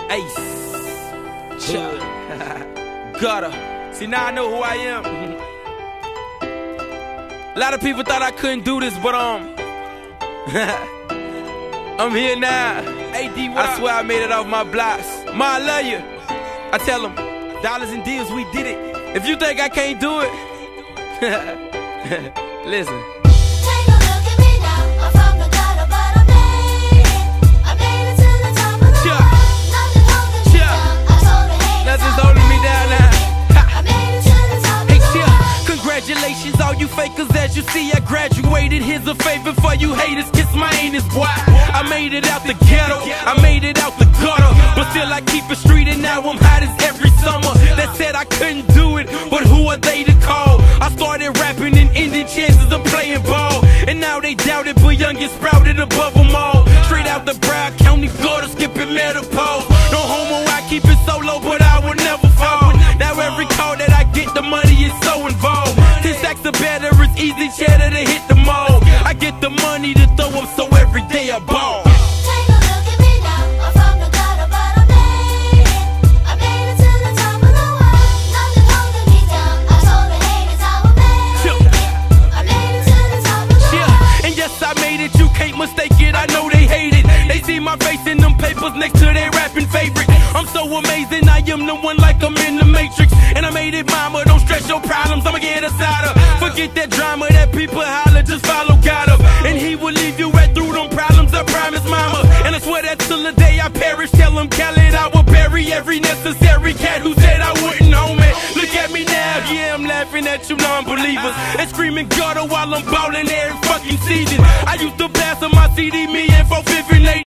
Ace, Chuck, Gutter. See, now I know who I am. A lot of people thought I couldn't do this, but I'm here now. I swear I made it off my blocks. Ma, I love you. I tell them, dollars and deals, we did it. If you think I can't do it, listen. Take a look at me now. I'm from the gutter, but I made it. I made it to the top of the world. Nothing holding me down. I told the haters Nothing's holding me down now. I made it to the top of the world. Congratulations, all you fakers. As you see, I graduated. Here's a favor for you haters. Kiss my anus, boy. I made it out the ghetto. I made it out the gutter. But still, I keep it street, and now I'm hot as every summer. That said I couldn't do it, but who are they to call? I started rapping and ending chances of playing ball. And now they doubt it, but young get sprouted above them all. Straight out the Broward County, Florida, skipping menopause. No homo, I keep it solo, but I will never fall. Now every call that I get, the money is so involved. 10 stacks of better, it's easy cheddar to hit the mall. I get the money to throw up, so every day I ball. Take a look at me now. I'm from the gutter, but I made it. I made it to the top of the world. Nothing holding me down. I told the haters I would make it. I made it to the top of the world. And yes, I made it, you can't mistake it. I know they hate it. They see my face in them papers next to their rapping favorite. I'm so amazing, I am the one like I'm in the Matrix. And I made it, mama, don't stress your problems, I'ma get us out of. Forget that drama that people holler, just follow God up. And he will leave you right through them problems, I promise, mama. And I swear that till the day I perish, tell him Khaled I will bury every necessary cat who said I wouldn't, homie. Look at me now, yeah, I'm laughing at you non-believers. And screaming gutter while I'm ballin' every fucking season. I used to blast on my CD, me and 450 late.